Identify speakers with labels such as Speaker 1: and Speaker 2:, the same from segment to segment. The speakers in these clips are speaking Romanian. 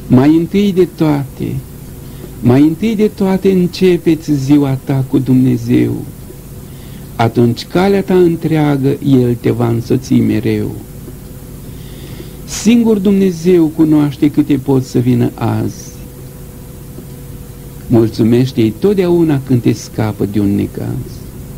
Speaker 1: Mai întâi de toate începeți ziua ta cu Dumnezeu. Atunci calea ta întreagă El te va însoți mereu. Singur Dumnezeu cunoaște câte pot să vină azi. Mulțumește-i totdeauna când te scapă de un necaz.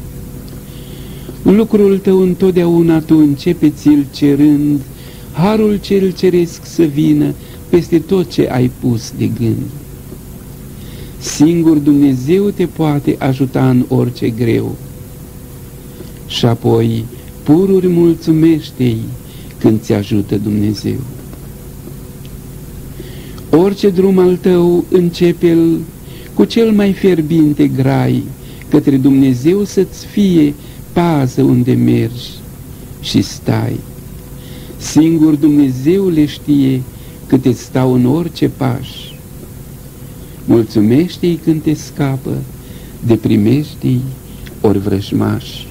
Speaker 1: Lucrul tău întotdeauna tu începe-ți-l cerând harul cel ceresc să vină peste tot ce ai pus de gând. Singur Dumnezeu te poate ajuta în orice greu. Și apoi pururi mulțumește-i când ți ajută Dumnezeu. Orice drum al tău începe-l cu cel mai fierbinte grai, către Dumnezeu să-ți fie pază unde mergi și stai. Singur Dumnezeu le știe câte stau în orice paș. Mulțumește-i când te scapă, de primește-i ori vrăjmași.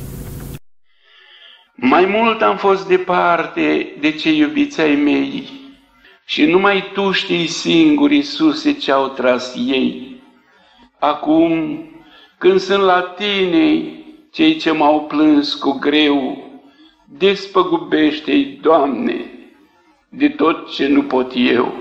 Speaker 1: Mai mult am fost departe de cei iubiți ai mei și numai Tu știi singur, Iisuse, ce-au tras ei. Acum, când sunt la Tine, cei ce m-au plâns cu greu, despăgubește-i, Doamne, de tot ce nu pot eu.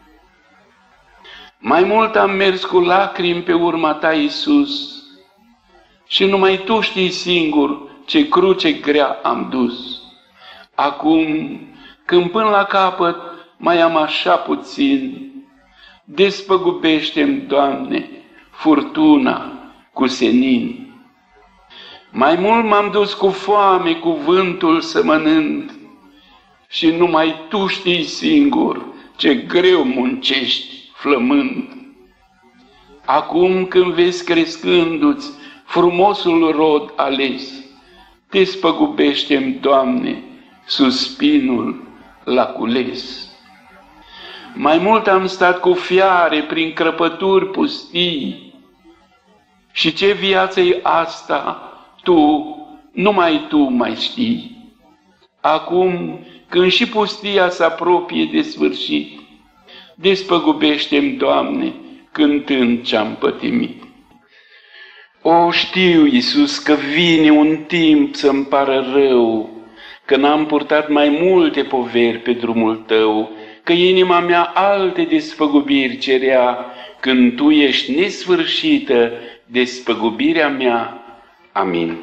Speaker 1: Mai mult am mers cu lacrimi pe urma Ta, Iisus, și numai Tu știi singur ce cruce grea am dus. Acum, când până la capăt mai am așa puțin, despăgubește-mi, Doamne, furtuna cu senin. Mai mult m-am dus cu foame, cuvântul semănând, și numai Tu știi singur ce greu muncești flămând. Acum când vezi crescându-ți frumosul rod ales, despăgubește-mi, Doamne, suspinul la cules. Mai mult am stat cu fiare prin crăpături pustii, și ce viață-i asta, Tu, numai Tu mai știi. Acum, când și pustia se apropie de sfârșit, despăgubește-mi, Doamne, cântând ce-am pătimit. O, știu, Iisus, că vine un timp să-mi pară rău, că n-am purtat mai multe poveri pe drumul Tău, că inima mea alte desfăgubiri cerea, când Tu ești nesfârșită, despăgubirea mea. Amin.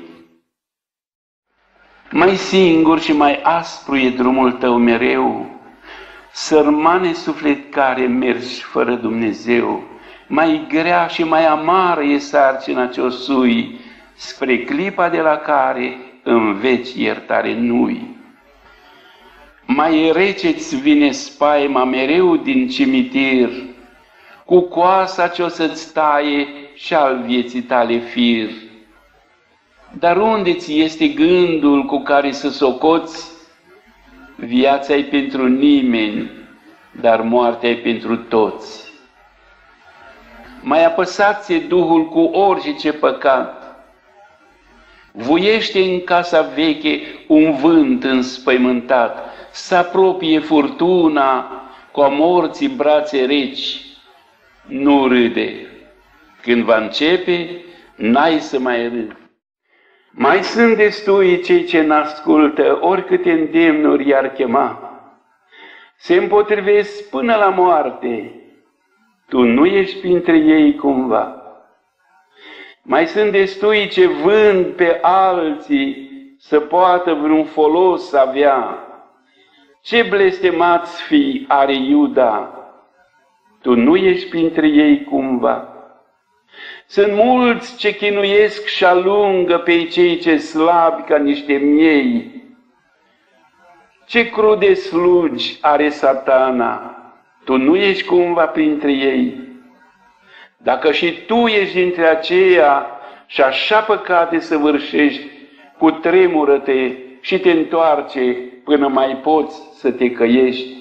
Speaker 1: Mai singur și mai aspru e drumul Tău mereu, sărmane suflet care mergi fără Dumnezeu, mai grea și mai amară e sarcina ce-o sui, spre clipa de la care în veci iertare nu-i. Mai rece-ți vine spaima mereu din cimitir, cu coasa ce-o să-ți taie și al vieții tale fir. Dar unde ți este gândul cu care să socoți? Viața-i pentru nimeni, dar moartea-i pentru toți. Mai apăsat-ți Duhul cu orice păcat, vuiește în casa veche un vânt înspăimântat, s-apropie furtuna cu a morții brațe reci. Nu râde, când va începe, n-ai să mai râzi. Mai sunt destui cei ce n-ascultă, oricâte îndemnuri i-ar chema. Se împotrivesc până la moarte, Tu nu ești printre ei cumva. Mai sunt destui ce vând pe alții să poată vreun folos avea. Ce blestemați fii are Iuda, Tu nu ești printre ei cumva. Sunt mulți ce chinuiesc și alungă pe cei ce slabi ca niște miei. Ce crude slugi are Satana, Tu nu ești cumva printre ei. Dacă și Tu ești dintre aceia și așa păcate săvârșești, cutremură-te și te întoarce până mai poți să te căiești.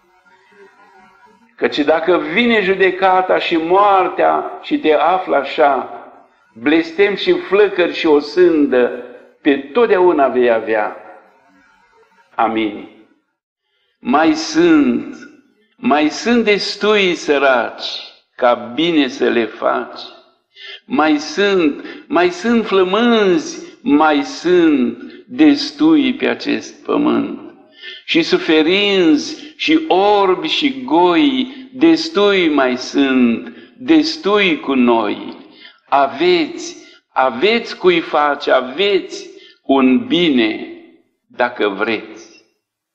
Speaker 1: Căci dacă vine judecata și moartea și te află așa, blestem și flăcări și o sândă, pe totdeauna vei avea. Amin. Mai sunt mai sunt destui săraci ca bine să le faci. Mai sunt flămânzi, mai sunt destui pe acest pământ. Și suferinți, și orbi, și goi, destui mai sunt, destui cu noi. Aveți cui face, aveți un bine dacă vreți.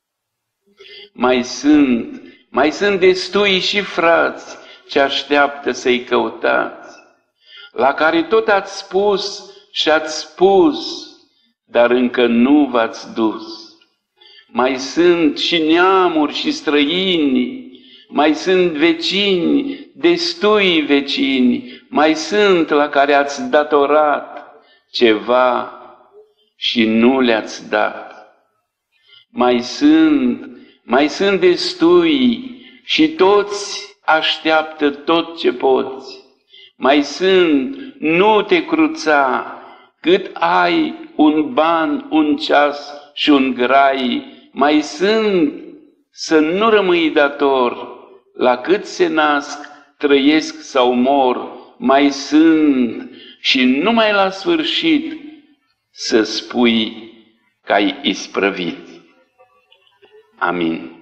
Speaker 1: Mai sunt destui și frați ce așteaptă să-i căutați, la care tot ați spus și ați spus, dar încă nu v-ați dus. Mai sunt și neamuri și străini, mai sunt vecini, destui vecini, mai sunt la care ați datorat ceva și nu le-ați dat. Mai sunt destui și toți așteaptă tot ce poți. Mai sunt, nu te cruța, cât ai un ban, un ceas și un grai. Mai sunt, să nu rămâi dator, la cât se nasc, trăiesc sau mor. Mai sunt și numai la sfârșit să spui că ai isprăvit. Amin.